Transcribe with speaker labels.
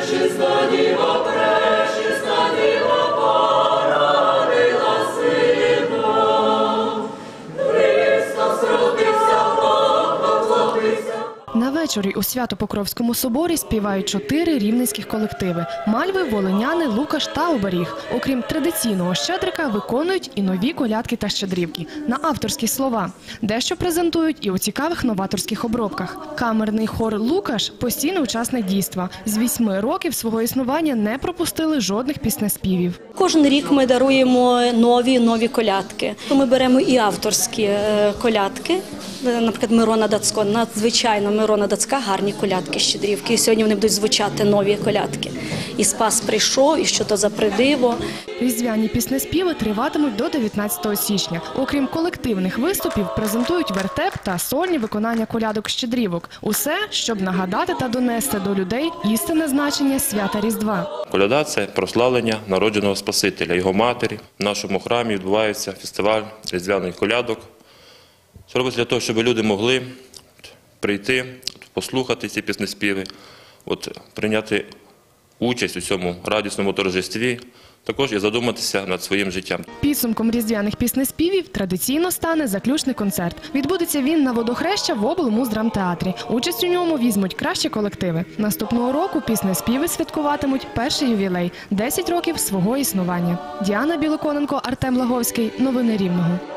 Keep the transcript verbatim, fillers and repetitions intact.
Speaker 1: На вечорі у Свято-Покровському соборі співають чотири рівненських колективи – Мальви, Волиняни, Лукаш та Оберіг. Окрім традиційного щедрика, виконують і нові колядки та щедрівки на авторські слова. Дещо презентують і у цікавих новаторських обробках. Камерний хор «Лукаш» – постійний учасник дійства. З вісьми років свого існування не пропустили жодних піснеспівів.
Speaker 2: Кожен рік ми даруємо нові, нові колядки. Ми беремо і авторські колядки, наприклад, Мирона Дацько. Надзвичайно Мирона Дацька гарні колядки, щедрівки. І сьогодні вони будуть звучати нові колядки. І Спас прийшов, і що то за придиво.
Speaker 1: Різдвяні піснеспіви триватимуть до дев'ятнадцятого січня. Окрім колективних виступів, презентують вертеп та сольні виконання колядок-щедрівок. Усе, щоб нагадати та донести до людей істинне значення свята Різдва.
Speaker 3: Коляда – це прославлення народженого Спасителя, його матері. В нашому храмі відбувається фестиваль різдвяних колядок. Це робиться для того, щоб люди могли прийти, послухати ці піснеспіви, от, прийняти участь у цьому радісному торжестві, також і задуматися над своїм життям.
Speaker 1: Підсумком різдвяних піснеспівів традиційно стане заключний концерт. Відбудеться він на Водохреща в облмуздрамтеатрі. Участь у ньому візьмуть кращі колективи. Наступного року піснеспіви святкуватимуть перший ювілей – десять років свого існування. Діана Білоконенко, Артем Лаговський. Новини Рівного.